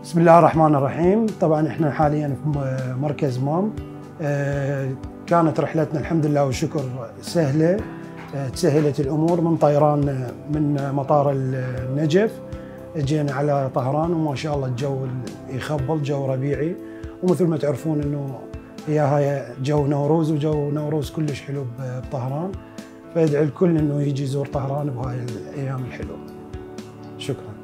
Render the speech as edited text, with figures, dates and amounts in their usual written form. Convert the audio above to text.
بسم الله الرحمن الرحيم. طبعا احنا حاليا في مركز مام. كانت رحلتنا الحمد لله والشكر سهله، تسهلت الامور من طيران من مطار النجف، جينا على طهران وما شاء الله الجو يخبل، جو ربيعي، ومثل ما تعرفون انه هاي جو نوروز، وجو نوروز كلش حلو بطهران، فيدعي الكل انه يجي يزور طهران بهاي الايام الحلوه. شكرا.